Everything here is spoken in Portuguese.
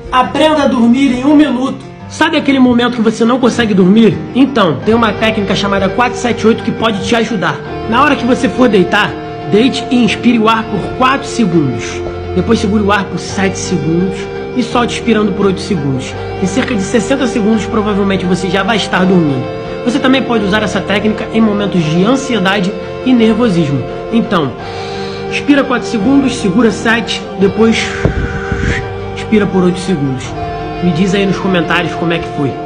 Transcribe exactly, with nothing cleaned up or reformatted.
Aprenda a dormir em um minuto. Sabe aquele momento que você não consegue dormir? Então, tem uma técnica chamada quatro sete oito que pode te ajudar. Na hora que você for deitar, deite e inspire o ar por quatro segundos. Depois segure o ar por sete segundos e solte expirando por oito segundos. Em cerca de sessenta segundos, provavelmente você já vai estar dormindo. Você também pode usar essa técnica em momentos de ansiedade e nervosismo. Então, expira quatro segundos, segura sete, depois expira por oito segundos. Me diz aí nos comentários como é que foi.